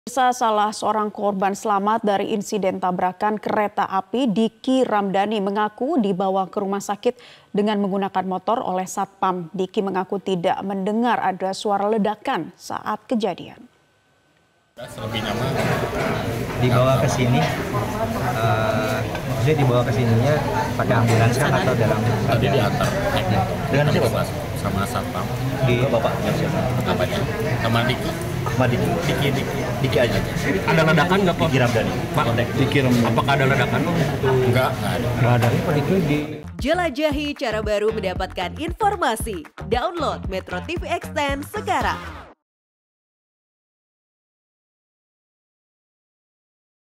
Salah seorang korban selamat dari insiden tabrakan kereta api, Diki Ramdhani, mengaku dibawa ke rumah sakit dengan menggunakan motor oleh satpam. Diki mengaku tidak mendengar ada suara ledakan saat kejadian. Selebihnya mah dibawa ke sini, maksudnya dibawa ke sininya pakai ambulans kan atau dalam? tadi diantar Dengan siapa? sama satpam. Di bapak siapa? Namanya sama Diki. Diki aja. Ada ledakan nggak, Pak? Diki Ramdhani. Pak, apakah ada ledakan? Enggak ada. Nggak ada. Itu di Jelajahi cara baru mendapatkan informasi. Download Metro TV Extend sekarang.